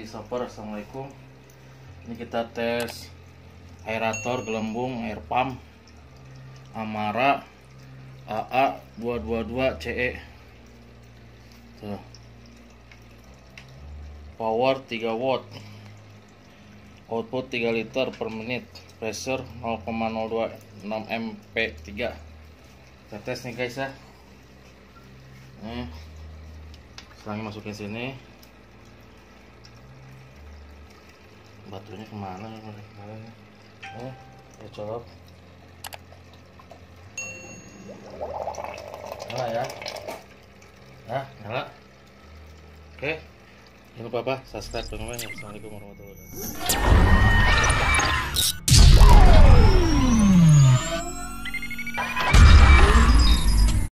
Shopper. Assalamualaikum. Ini kita tes aerator gelembung air pump Amara AA222CE. Tuh. Power 3 watt, output 3 liter per menit, pressure 0,026 mp3. Kita tes nih guys ya. Selangnya masukin sini. Batunya kemana? Ya colok. Nyala ya. Nah, nyala. Oke. Jangan lupa subscribe. Assalamualaikum warahmatullahi wabarakatuh.